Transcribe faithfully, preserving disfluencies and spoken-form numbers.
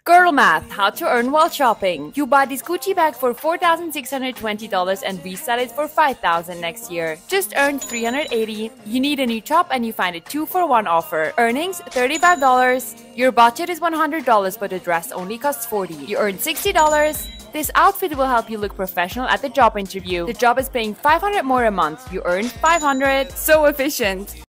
Girl math, how to earn while shopping. You buy this Gucci bag for four thousand six hundred twenty dollars and resell it for five thousand dollars next year. Just earned three hundred eighty dollars. You need a new top and you find a two for one offer. Earnings thirty-five dollars. Your budget is one hundred dollars but the dress only costs forty dollars. You earn sixty dollars. This outfit will help you look professional at the job interview. The job is paying five hundred dollars more a month. You earn five hundred dollars. So efficient!